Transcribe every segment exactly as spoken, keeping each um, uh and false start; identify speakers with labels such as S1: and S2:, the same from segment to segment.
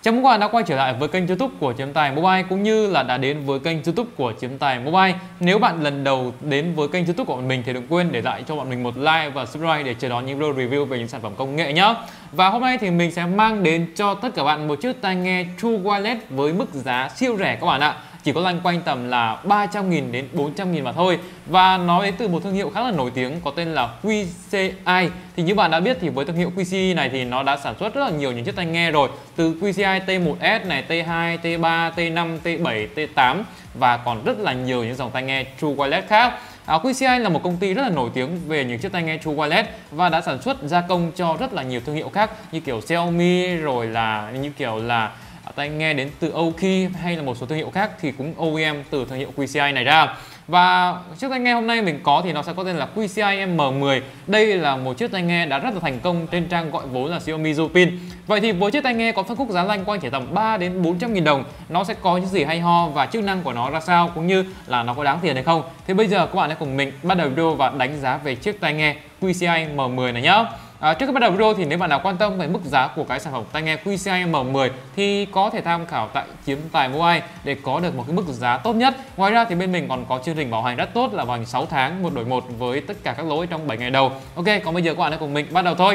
S1: Chào mừng các bạn đã quay trở lại với kênh YouTube của Chiến Tài Mobile cũng như là đã đến với kênh YouTube của Chiến Tài Mobile. Nếu bạn lần đầu đến với kênh YouTube của bọn mình thì đừng quên để lại cho bọn mình một like và subscribe để chờ đón những video review về những sản phẩm công nghệ nhé. Và hôm nay thì mình sẽ mang đến cho tất cả bạn một chiếc tai nghe True Wireless với mức giá siêu rẻ các bạn ạ. Chỉ có loanh quanh tầm là ba trăm nghìn đến bốn trăm nghìn mà thôi. Và nó đến từ một thương hiệu khá là nổi tiếng có tên là quy xê i. Thì như bạn đã biết thì với thương hiệu quy xê i này thì nó đã sản xuất rất là nhiều những chiếc tai nghe rồi. Từ quy xê i T một S này, T hai, T ba, T năm, T bảy, T tám và còn rất là nhiều những dòng tai nghe True Wireless khác. À, quy xê i là một công ty rất là nổi tiếng về những chiếc tai nghe True Wireless và đã sản xuất gia công cho rất là nhiều thương hiệu khác như kiểu Xiaomi rồi là như kiểu là tai nghe đến từ Oki hay là một số thương hiệu khác thì cũng o e em từ thương hiệu quy xê i này ra. Và chiếc tai nghe hôm nay mình có thì nó sẽ có tên là quy xê i M mười. Đây là một chiếc tai nghe đã rất là thành công trên trang gọi vốn là Xiaomi Zupin. Vậy thì với chiếc tai nghe có phân khúc giá loanh quanh chỉ tầm ba đến bốn trăm nghìn đồng, nó sẽ có những gì hay ho và chức năng của nó ra sao cũng như là nó có đáng tiền hay không. Thì bây giờ các bạn hãy cùng mình bắt đầu video và đánh giá về chiếc tai nghe quy xê i M mười này nhé. À, trước khi bắt đầu video thì nếu bạn nào quan tâm về mức giá của cái sản phẩm tai nghe quy xê i M mười thì có thể tham khảo tại Chiến Tài Mobile để có được một cái mức giá tốt nhất. Ngoài ra thì bên mình còn có chương trình bảo hành rất tốt là bảo hành sáu tháng một đổi một với tất cả các lỗi trong bảy ngày đầu. Ok, còn bây giờ các bạn hãy cùng mình bắt đầu thôi.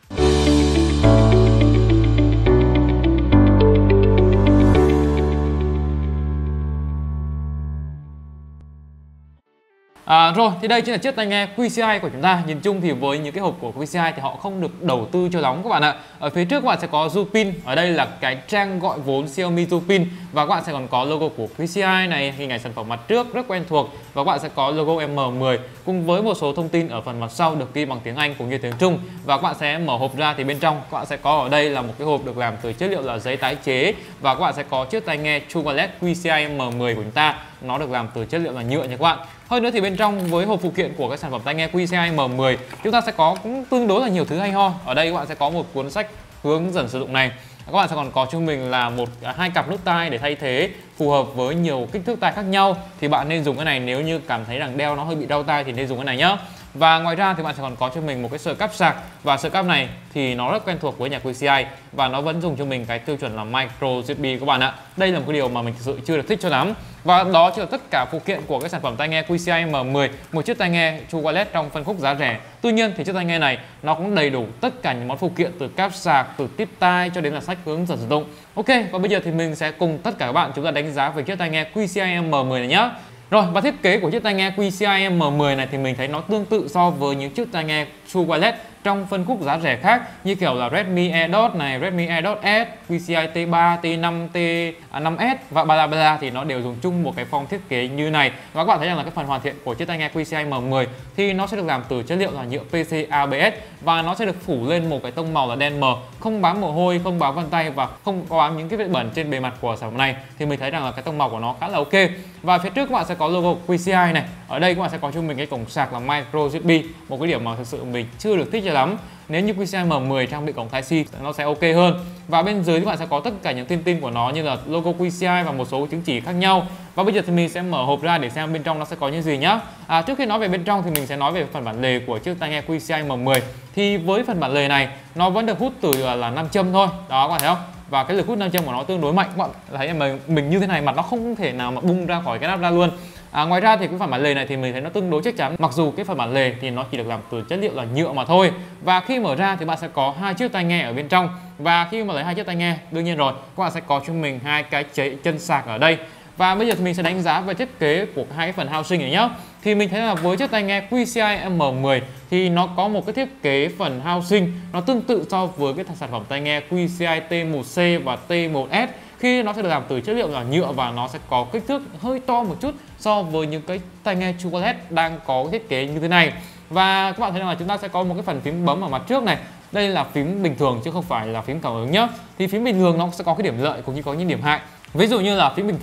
S1: À, rồi thì đây chính là chiếc tai nghe quy xê i của chúng ta. Nhìn chung thì với những cái hộp của quy xê i thì họ không được đầu tư cho lắm các bạn ạ. Ở phía trước các bạn sẽ có Zupin, ở đây là cái trang gọi vốn Xiaomi Zupin và các bạn sẽ còn có logo của quy xê i này, hình ảnh sản phẩm mặt trước rất quen thuộc và các bạn sẽ có logo M mười cùng với một số thông tin ở phần mặt sau được ghi bằng tiếng Anh cũng như tiếng Trung. Và các bạn sẽ mở hộp ra thì bên trong các bạn sẽ có ở đây là một cái hộp được làm từ chất liệu là giấy tái chế và các bạn sẽ có chiếc tai nghe True Wireless quy xê i M mười của chúng ta, nó được làm từ chất liệu là nhựa nha các bạn. Hơn nữa thì bên trong với hộp phụ kiện của cái sản phẩm tai nghe quy xê i M mười chúng ta sẽ có cũng tương đối là nhiều thứ hay ho. Ở đây các bạn sẽ có một cuốn sách hướng dẫn sử dụng này. Các bạn sẽ còn có cho mình là một hai cặp nút tai để thay thế phù hợp với nhiều kích thước tai khác nhau. Thì bạn nên dùng cái này nếu như cảm thấy rằng đeo nó hơi bị đau tai thì nên dùng cái này nhá. Và ngoài ra thì bạn sẽ còn có cho mình một cái sợi cáp sạc và sợi cáp này thì nó rất quen thuộc với nhà quy xê i và nó vẫn dùng cho mình cái tiêu chuẩn là micro u ét bê các bạn ạ. Đây là một cái điều mà mình thực sự chưa được thích cho lắm. Và đó chính là tất cả phụ kiện của cái sản phẩm tai nghe quy xê i M mười, một chiếc tai nghe True Wireless trong phân khúc giá rẻ. Tuy nhiên thì chiếc tai nghe này nó cũng đầy đủ tất cả những món phụ kiện từ cáp sạc, từ tiếp tai cho đến là sách hướng dẫn sử dụng. Ok, và bây giờ thì mình sẽ cùng tất cả các bạn chúng ta đánh giá về chiếc tai nghe quy xê i M mười này nhé. Rồi, và thiết kế của chiếc tai nghe quy xê i M mười này thì mình thấy nó tương tự so với những chiếc tai nghe True Wireless trong phân khúc giá rẻ khác như kiểu là Redmi AirDot này, Redmi AirDot S, quy xê i T ba, T năm, T năm S và bla bla thì nó đều dùng chung một cái form thiết kế như này. Và các bạn thấy rằng là cái phần hoàn thiện của chiếc tai nghe quy xê i M mười thì nó sẽ được làm từ chất liệu là nhựa pê xê A bê ét và nó sẽ được phủ lên một cái tông màu là đen mờ, không bám mồ hôi, không bám vân tay và không có bám những cái vết bẩn trên bề mặt của sản phẩm này. Thì mình thấy rằng là cái tông màu của nó khá là ok. Và phía trước các bạn sẽ có logo quy xê i này. Ở đây các bạn sẽ có cho mình cái cổng sạc là micro u ét bê, một cái điểm mà thực sự mình chưa được thích cho lắm. Nếu như quy xê i M mười trang bị cổng Type-C nó sẽ ok hơn. Và bên dưới thì bạn sẽ có tất cả những thông tin của nó như là logo quy xê i và một số chứng chỉ khác nhau. Và bây giờ thì mình sẽ mở hộp ra để xem bên trong nó sẽ có những gì nhá. À, trước khi nói về bên trong thì mình sẽ nói về phần bản lề của chiếc tai nghe quy xê i M mười. Thì với phần bản lề này nó vẫn được hút từ là nam châm thôi. Đó các bạn thấy không? Và cái lực hút nam châm của nó tương đối mạnh. Các bạn thấy mình mình như thế này mà nó không thể nào mà bung ra khỏi cái nắp ra luôn. À, ngoài ra thì cái phần bản lề này thì mình thấy nó tương đối chắc chắn, mặc dù cái phần bản lề thì nó chỉ được làm từ chất liệu là nhựa mà thôi. Và khi mở ra thì bạn sẽ có hai chiếc tai nghe ở bên trong và khi mà lấy hai chiếc tai nghe đương nhiên rồi các bạn sẽ có cho mình hai cái chân sạc ở đây. Và bây giờ thì mình sẽ đánh giá về thiết kế của hai cái phần housing này nhé. Thì mình thấy là với chiếc tai nghe quy xê i M mười thì nó có một cái thiết kế phần housing nó tương tự so với cái sản phẩm tai nghe quy xê i T một C và T một S, khi nó sẽ được làm từ chất liệu là nhựa và nó sẽ có kích thước hơi to một chút so với những cái tai nghe True Wireless đang có thiết kế như thế này. Và các bạn thấy là chúng ta sẽ có một cái phần phím bấm ở mặt trước này. Đây là phím bình thường chứ không phải là phím cảm ứng nhé. Thì phím bình thường nó sẽ có cái điểm lợi cũng như có những điểm hại. Ví dụ như là phím bình thường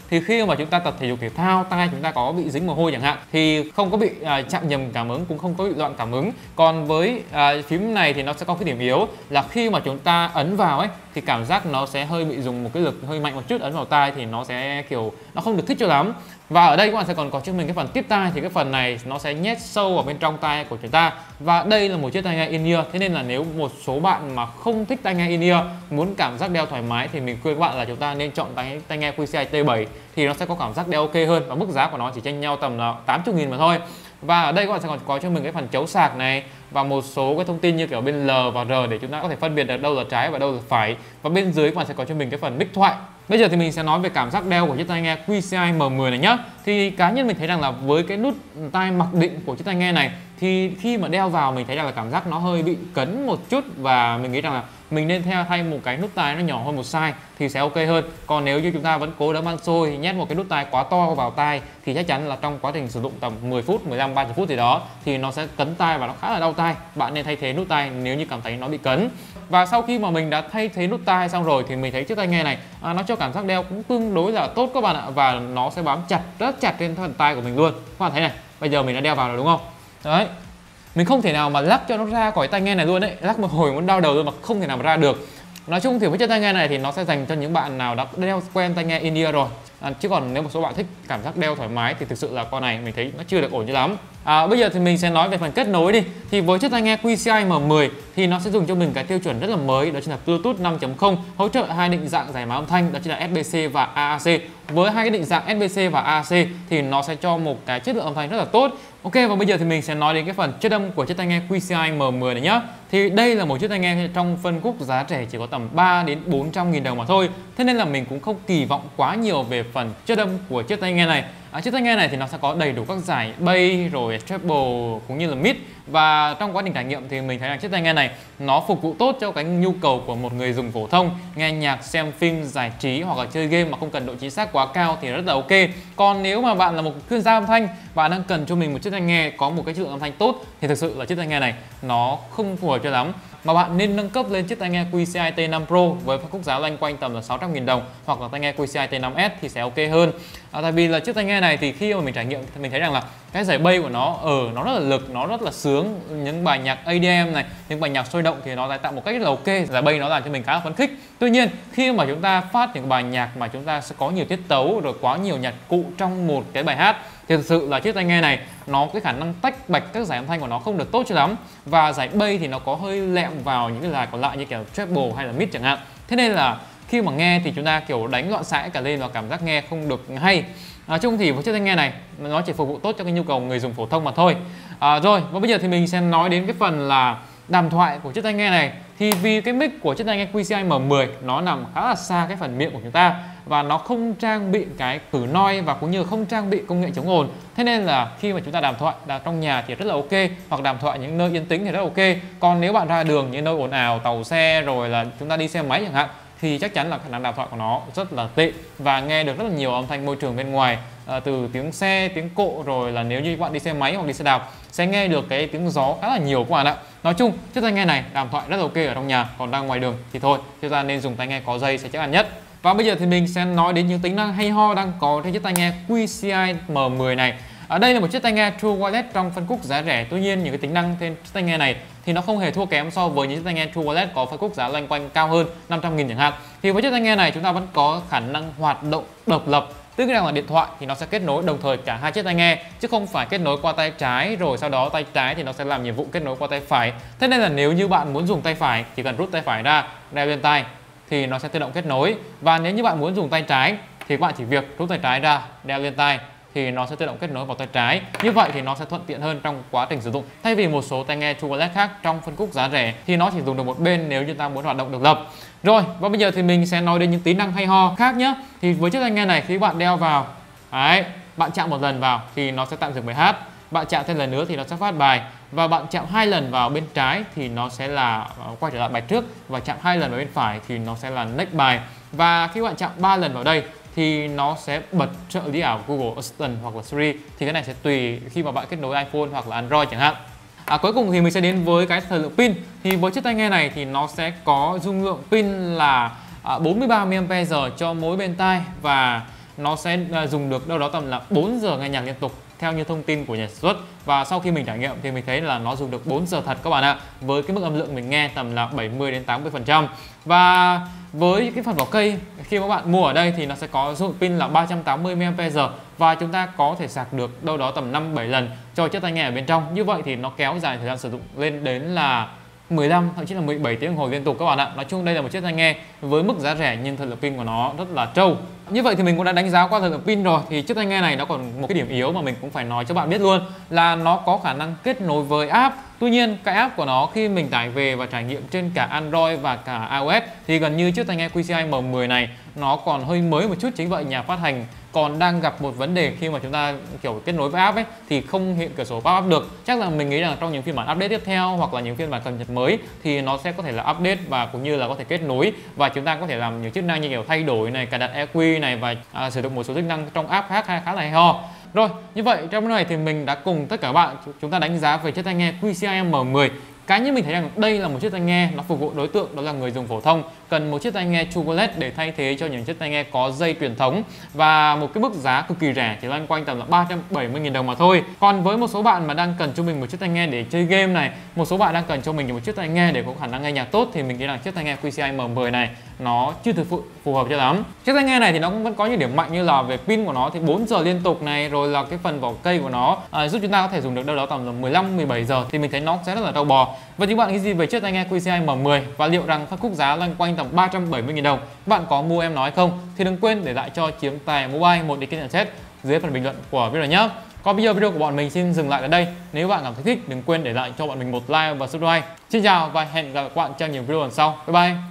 S1: thì khi mà chúng ta tập thể dục thể thao, tai chúng ta có bị dính mồ hôi chẳng hạn thì không có bị à, chạm nhầm cảm ứng, cũng không có bị loạn cảm ứng. Còn với à, phím này thì nó sẽ có cái điểm yếu là khi mà chúng ta ấn vào ấy thì cảm giác nó sẽ hơi bị dùng một cái lực hơi mạnh một chút, ấn vào tai thì nó sẽ kiểu nó không được thích cho lắm. Và ở đây các bạn sẽ còn có cho mình cái phần tiếp tai, thì cái phần này nó sẽ nhét sâu vào bên trong tai của chúng ta. Và đây là một chiếc tai nghe in-ear, thế nên là nếu một số bạn mà không thích tai nghe in-ear, muốn cảm giác đeo thoải mái thì mình khuyên các bạn là chúng ta nên chọn tai, tai nghe quy xê i T bảy thì nó sẽ có cảm giác đeo ok hơn, và mức giá của nó chỉ chênh nhau tầm là tám mươi nghìn mà thôi. Và ở đây các bạn sẽ còn có cho mình cái phần chấu sạc này và một số cái thông tin như kiểu bên L và R để chúng ta có thể phân biệt được đâu là trái và đâu là phải. Và bên dưới các bạn sẽ có cho mình cái phần mic thoại. Bây giờ thì mình sẽ nói về cảm giác đeo của chiếc tai nghe quy xê i M mười này nhá. Thì cá nhân mình thấy rằng là với cái nút tai mặc định của chiếc tai nghe này thì khi mà đeo vào mình thấy rằng là cảm giác nó hơi bị cấn một chút, và mình nghĩ rằng là mình nên theo thay một cái nút tai nó nhỏ hơn một size thì sẽ ok hơn. Còn nếu như chúng ta vẫn cố đấm ăn xôi nhét một cái nút tai quá to vào tai thì chắc chắn là trong quá trình sử dụng tầm mười phút, mười lăm, ba mươi phút gì đó thì nó sẽ cấn tai và nó khá là đau tai. Bạn nên thay thế nút tai nếu như cảm thấy nó bị cấn. Và sau khi mà mình đã thay thế nút tai xong rồi thì mình thấy chiếc tai nghe này à, nó cho cảm giác đeo cũng tương đối là tốt các bạn ạ, và nó sẽ bám chặt rất chặt trên phần tai của mình luôn. Các bạn thấy này, bây giờ mình đã đeo vào rồi đúng không? Đấy, mình không thể nào mà lắc cho nó ra khỏi tai nghe này luôn đấy, lắc một hồi muốn đau đầu luôn mà không thể nào mà ra được. Nói chung thì với chiếc tai nghe này thì nó sẽ dành cho những bạn nào đã đeo quen tai nghe in-ear rồi, à, chứ còn nếu một số bạn thích cảm giác đeo thoải mái thì thực sự là con này mình thấy nó chưa được ổn cho lắm. À, bây giờ thì mình sẽ nói về phần kết nối đi. Thì với chiếc tai nghe quy xê i M mười thì nó sẽ dùng cho mình cái tiêu chuẩn rất là mới, đó chính là Bluetooth năm chấm không, hỗ trợ hai định dạng giải mã âm thanh, đó chính là S B C và A A C. Với hai cái định dạng S B C và A A C thì nó sẽ cho một cái chất lượng âm thanh rất là tốt. Ok, và bây giờ thì mình sẽ nói đến cái phần chất âm của chiếc tai nghe quy xê i M mười này nhá. Thì đây là một chiếc tai nghe trong phân khúc giá rẻ chỉ có tầm ba đến bốn trăm nghìn đồng mà thôi. Thế nên là mình cũng không kỳ vọng quá nhiều về phần chất âm của chiếc tai nghe này. À, chiếc tai nghe này thì nó sẽ có đầy đủ các giải bass rồi treble cũng như là mid, và trong quá trình trải nghiệm thì mình thấy là chiếc tai nghe này nó phục vụ tốt cho cái nhu cầu của một người dùng phổ thông nghe nhạc, xem phim, giải trí hoặc là chơi game mà không cần độ chính xác quá cao thì rất là ok. Còn nếu mà bạn là một chuyên gia âm thanh, bạn đang cần cho mình một chiếc tai nghe có một cái chất lượng âm thanh tốt thì thực sự là chiếc tai nghe này nó không phù hợp cho lắm, mà bạn nên nâng cấp lên chiếc tai nghe quy xê i T năm Pro với phân khúc giá loanh quanh tầm là sáu trăm nghìn đồng, hoặc là tai nghe quy xê i T năm S thì sẽ ok hơn. À, tại vì là chiếc tai nghe này thì khi mà mình trải nghiệm thì mình thấy rằng là cái giải bass của nó ở ừ, nó rất là lực, nó rất là sướng. Những bài nhạc A D M này, những bài nhạc sôi động thì nó lại tạo một cách rất là ok, giải bass nó làm cho mình khá là phấn khích. Tuy nhiên khi mà chúng ta phát những bài nhạc mà chúng ta sẽ có nhiều tiết tấu rồi quá nhiều nhạc cụ trong một cái bài hát thì thực sự là chiếc tai nghe này nó cái khả năng tách bạch các giải âm thanh của nó không được tốt cho lắm, và giải bass thì nó có hơi lẹm vào những cái giải còn lại như kiểu treble hay là mid chẳng hạn. Thế nên là khi mà nghe thì chúng ta kiểu đánh loạn xạ cả lên và cảm giác nghe không được hay. Nói chung thì với chiếc tai nghe này nó chỉ phục vụ tốt cho cái nhu cầu người dùng phổ thông mà thôi. À, rồi và bây giờ thì mình sẽ nói đến cái phần là đàm thoại của chiếc tai nghe này. Thì vì cái mic của chiếc tai nghe quy xê i M mười nó nằm khá là xa cái phần miệng của chúng ta và nó không trang bị cái khử noise và cũng như không trang bị công nghệ chống ồn. Thế nên là khi mà chúng ta đàm thoại là trong nhà thì rất là ok, hoặc đàm thoại những nơi yên tĩnh thì rất ok. Còn nếu bạn ra đường những nơi ồn ào, tàu xe rồi là chúng ta đi xe máy chẳng hạn thì chắc chắn là khả năng đàm thoại của nó rất là tệ và nghe được rất là nhiều âm thanh môi trường bên ngoài, à, từ tiếng xe, tiếng cộ, rồi là nếu như các bạn đi xe máy hoặc đi xe đạp sẽ nghe được cái tiếng gió khá là nhiều các bạn ạ. Nói chung chiếc tai nghe này đàm thoại rất là ok ở trong nhà, còn ra ngoài đường thì thôi, chúng ta nên dùng tai nghe có dây sẽ chắc ăn nhất. Và bây giờ thì mình sẽ nói đến những tính năng hay ho đang có trên chiếc tai nghe quy xê i M mười này. Ở đây là một chiếc tai nghe True Wireless trong phân khúc giá rẻ. Tuy nhiên những cái tính năng trên chiếc tai nghe này thì nó không hề thua kém so với những chiếc tai nghe True Wireless có phân khúc giá loanh quanh cao hơn năm trăm nghìn chẳng hạn. Thì với chiếc tai nghe này chúng ta vẫn có khả năng hoạt động độc lập, tức là là điện thoại thì nó sẽ kết nối đồng thời cả hai chiếc tai nghe chứ không phải kết nối qua tay trái rồi sau đó tay trái thì nó sẽ làm nhiệm vụ kết nối qua tay phải. Thế nên là nếu như bạn muốn dùng tay phải chỉ cần rút tay phải ra đeo lên tay thì nó sẽ tự động kết nối, và nếu như bạn muốn dùng tay trái thì các bạn chỉ việc rút tay trái ra đeo lên tay thì nó sẽ tự động kết nối vào tay trái. Như vậy thì nó sẽ thuận tiện hơn trong quá trình sử dụng, thay vì một số tai nghe True Wireless khác trong phân khúc giá rẻ thì nó chỉ dùng được một bên nếu như ta muốn hoạt động độc lập. Rồi và bây giờ thì mình sẽ nói đến những tính năng hay ho khác nhé. Thì với chiếc tai nghe này khi bạn đeo vào đấy, bạn chạm một lần vào thì nó sẽ tạm dừng bài hát, bạn chạm thêm lần nữa thì nó sẽ phát bài, và bạn chạm hai lần vào bên trái thì nó sẽ là quay trở lại bài trước, và chạm hai lần vào bên phải thì nó sẽ là next bài. Và khi bạn chạm ba lần vào đây thì nó sẽ bật trợ lý ảo Google Assistant hoặc là Siri, thì cái này sẽ tùy khi mà bạn kết nối iPhone hoặc là Android chẳng hạn. À, cuối cùng thì mình sẽ đến với cái thời lượng pin. Thì với chiếc tai nghe này thì nó sẽ có dung lượng pin là à, bốn mươi ba mi li am pe giờ cho mỗi bên tai, và nó sẽ dùng được đâu đó tầm là bốn giờ nghe nhạc liên tục theo như thông tin của nhà sản xuất. Và sau khi mình trải nghiệm thì mình thấy là nó dùng được bốn giờ thật các bạn ạ, với cái mức âm lượng mình nghe tầm là bảy mươi đến tám mươi phần trăm. Và với cái phần vỏ cây khi các bạn mua ở đây thì nó sẽ có dung pin là ba trăm tám mươi mi li am pe giờ và chúng ta có thể sạc được đâu đó tầm năm bảy lần cho chiếc tai nghe ở bên trong. Như vậy thì nó kéo dài thời gian sử dụng lên đến là mười lăm thậm chí là mười bảy tiếng đồng hồ liên tục các bạn ạ. Nói chung đây là một chiếc tai nghe với mức giá rẻ nhưng thời lượng pin của nó rất là trâu. Như vậy thì mình cũng đã đánh giá qua thời lượng pin rồi, thì chiếc tai nghe này nó còn một cái điểm yếu mà mình cũng phải nói cho bạn biết luôn là nó có khả năng kết nối với app. Tuy nhiên cái app của nó khi mình tải về và trải nghiệm trên cả Android và cả iOS thì gần như chiếc tai nghe quy xê i M mười này nó còn hơi mới một chút. Chính vậy nhà phát hành còn đang gặp một vấn đề khi mà chúng ta kiểu kết nối với app ấy thì không hiện cửa sổ pop up được. Chắc là mình nghĩ rằng trong những phiên bản update tiếp theo hoặc là những phiên bản cập nhật mới thì nó sẽ có thể là update và cũng như là có thể kết nối và chúng ta có thể làm những chức năng như kiểu thay đổi này, cài đặt e quy này và à, sử dụng một số chức năng trong app khác khá là hay ho. Rồi, như vậy trong cái này thì mình đã cùng tất cả các bạn chúng ta đánh giá về chiếc tai nghe quy xê i M mười. Cá nhân mình thấy rằng đây là một chiếc tai nghe nó phục vụ đối tượng đó là người dùng phổ thông cần một chiếc tai nghe True Wireless để thay thế cho những chiếc tai nghe có dây truyền thống và một cái mức giá cực kỳ rẻ, chỉ loanh quanh tầm là ba trăm bảy mươi nghìn đồng mà thôi. Còn với một số bạn mà đang cần cho mình một chiếc tai nghe để chơi game này, một số bạn đang cần cho mình một chiếc tai nghe để có khả năng nghe nhạc tốt thì mình nghĩ rằng chiếc tai nghe quy xê i M mười này nó chưa thực sự phù hợp cho lắm. Chiếc tai nghe này thì nó cũng vẫn có những điểm mạnh như là về pin của nó thì bốn giờ liên tục này, rồi là cái phần vỏ cây của nó à, giúp chúng ta có thể dùng được đâu đó tầm là mười lăm mười bảy giờ thì mình thấy nó sẽ rất là trâu bò. Và những bạn nghĩ gì về chiếc tai nghe quy xê i M mười và liệu rằng phân khúc giá loanh quanh tầm ba trăm bảy mươi nghìn đồng bạn có mua em nói không? Thì đừng quên để lại cho Chiếm Tài Mobile một ý kiến nhận xét dưới phần bình luận của video nhé. Còn bây giờ video của bọn mình xin dừng lại ở đây. Nếu bạn cảm thấy thích đừng quên để lại cho bọn mình một like và subscribe. Xin chào và hẹn gặp lại các bạn trong những video lần sau. Bye bye.